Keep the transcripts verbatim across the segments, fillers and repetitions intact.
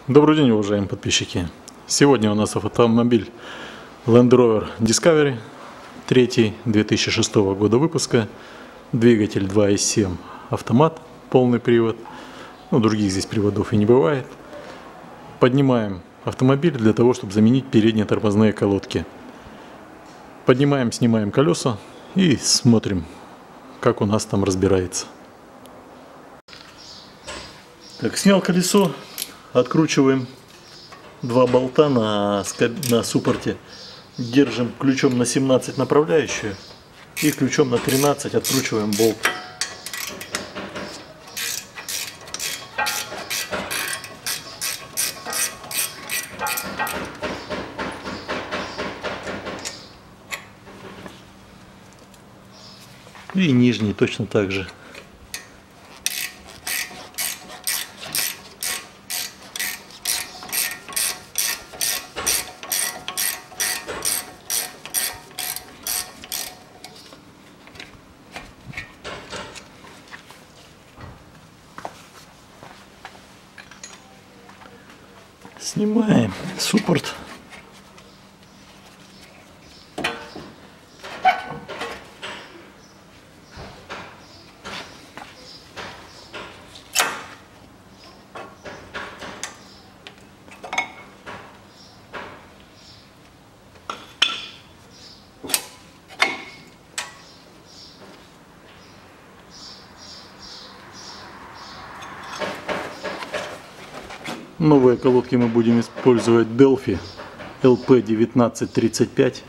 Добрый день, уважаемые подписчики! Сегодня у нас автомобиль Land Rover Discovery, третий, две тысячи шестого года выпуска, двигатель два и семь, автомат, полный привод, ну, других здесь приводов и не бывает. Поднимаем автомобиль для того, чтобы заменить передние тормозные колодки. Поднимаем, снимаем колеса и смотрим, как у нас там разбирается. Так, снял колесо. Откручиваем два болта на, на суппорте, держим ключом на семнадцать направляющую и ключом на тринадцать откручиваем болт. И нижний точно так же. Снимаем суппорт. Новые колодки мы будем использовать Delphi эл пи девятнадцать тридцать пять.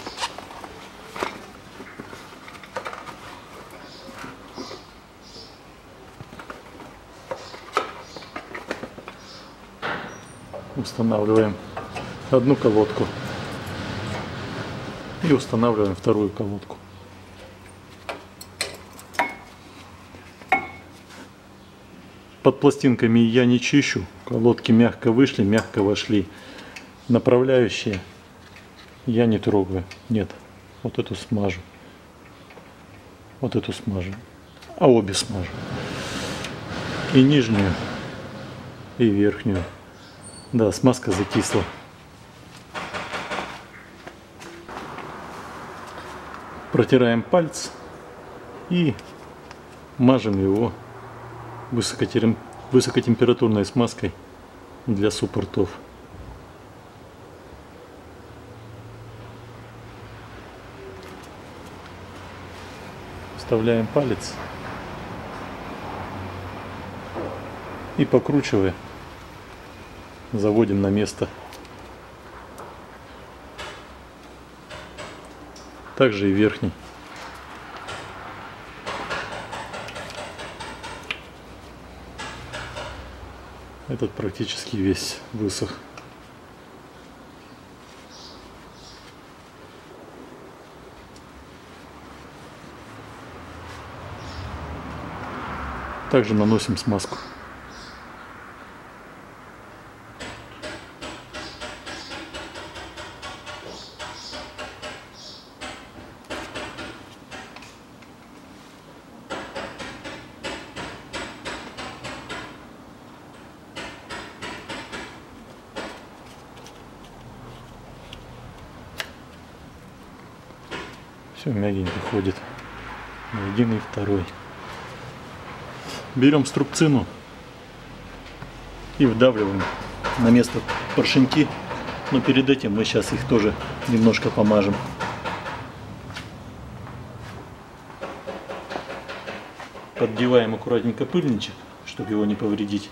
Устанавливаем одну колодку и устанавливаем вторую колодку. Под пластинками я не чищу, колодки мягко вышли, мягко вошли. Направляющие я не трогаю, нет, вот эту смажу, вот эту смажу, а обе смажу. И нижнюю, и верхнюю. Да, смазка закисла. Протираем палец и мажем его высокотемпературной смазкой для суппортов. Вставляем палец и, покручивая, заводим на место. Также и верхний. Этот практически весь высох. Также наносим смазку. Все мягенько ходит на один и второй. Берем струбцину и вдавливаем на место поршеньки, но перед этим мы сейчас их тоже немножко помажем. Поддеваем аккуратненько пыльничек, чтобы его не повредить.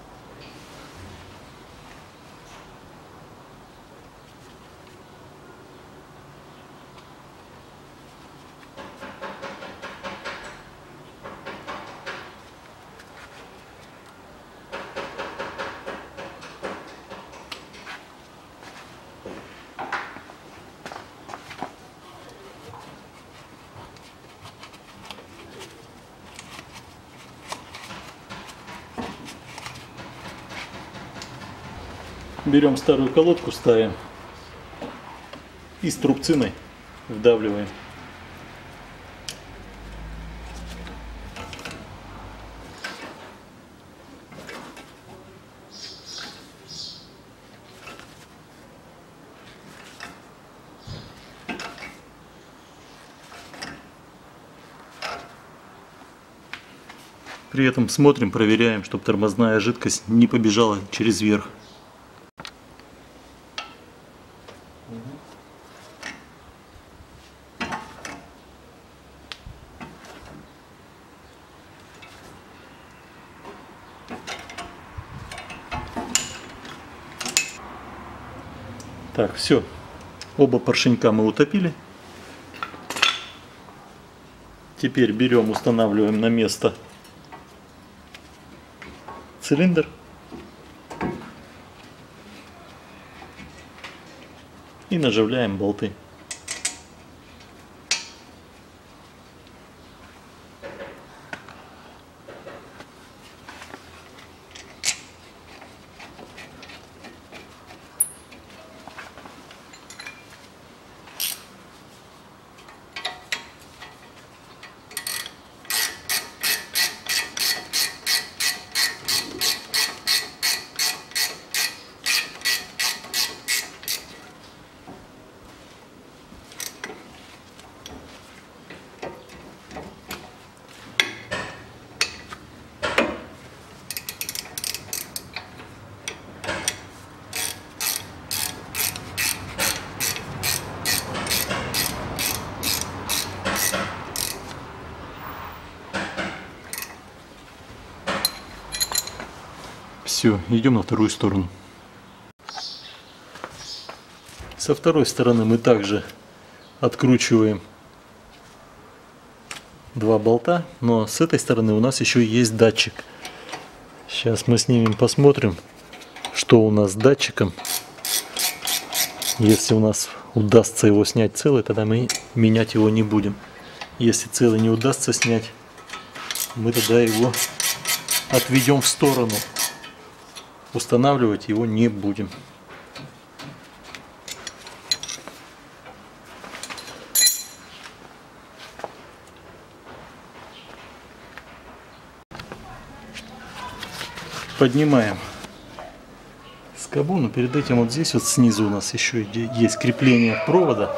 Берем старую колодку, ставим и струбциной вдавливаем. При этом смотрим, проверяем, чтобы тормозная жидкость не побежала через верх. Так, все. Оба поршенька мы утопили. Теперь берем, устанавливаем на место цилиндр. И наживляем болты. Все, идем на вторую сторону. Со второй стороны мы также откручиваем два болта, но с этой стороны у нас еще есть датчик. Сейчас мы снимем, посмотрим, что у нас с датчиком. Если у нас удастся его снять целый, тогда мы менять его не будем. Если целый не удастся снять, мы тогда его отведем в сторону. Устанавливать его не будем. Поднимаем скобу, но перед этим вот здесь вот снизу у нас еще есть крепление провода.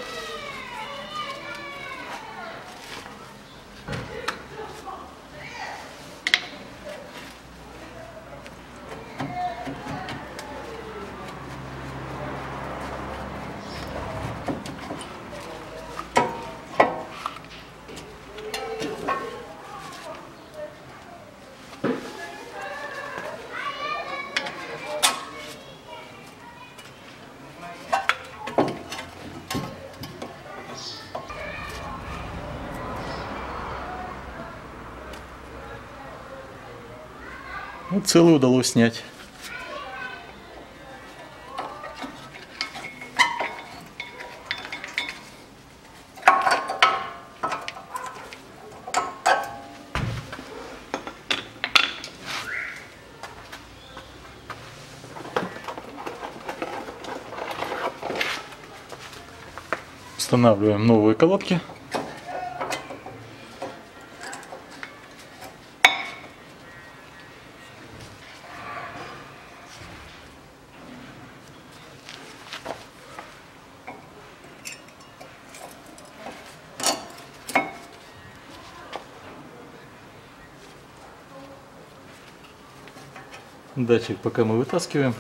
Вот целый удалось снять. Устанавливаем новые колодки. Датчик пока мы вытаскиваем,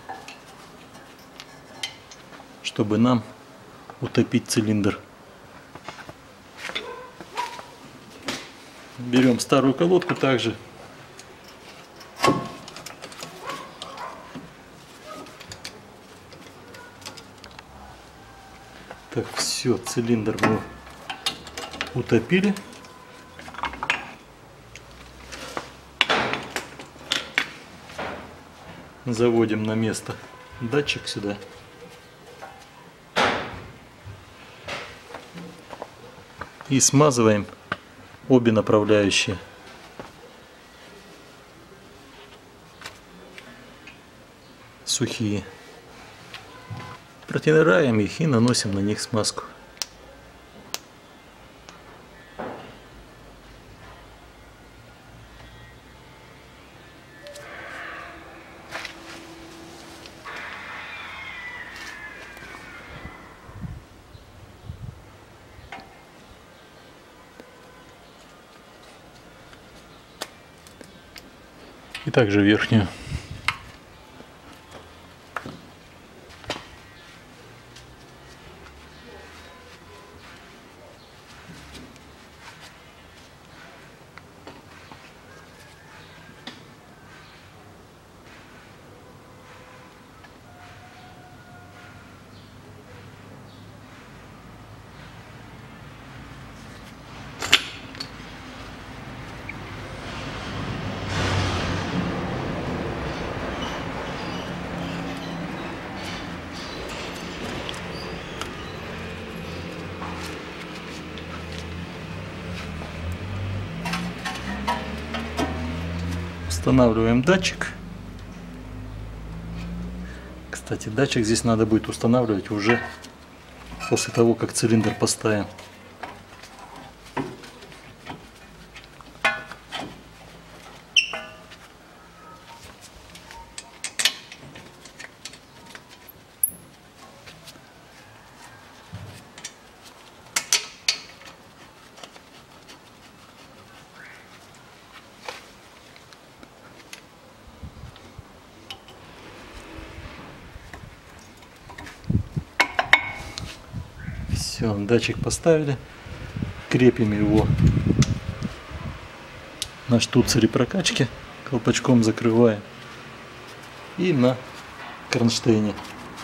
чтобы нам утопить цилиндр. Берем старую колодку также. Так, все, цилиндр мы утопили. Заводим на место датчик сюда. И смазываем обе направляющие. Сухие. Протираем их и наносим на них смазку. и также верхнюю. Устанавливаем датчик. Кстати, датчик здесь надо будет устанавливать уже после того, как цилиндр поставим. Все, датчик поставили, крепим его на штуцере прокачки, колпачком закрываем, и на кронштейне.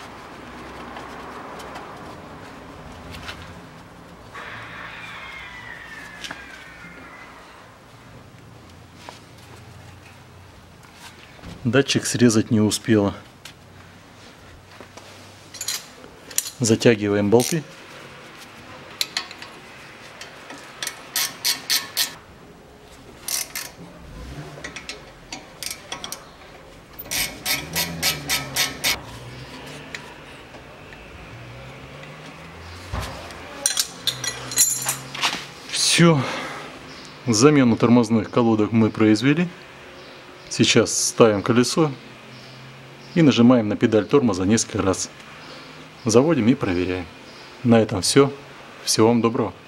Датчик срезать не успела. Затягиваем болты. Все, замену тормозных колодок мы произвели. Сейчас ставим колесо и нажимаем на педаль тормоза несколько раз. Заводим и проверяем. На этом все. Всего вам доброго.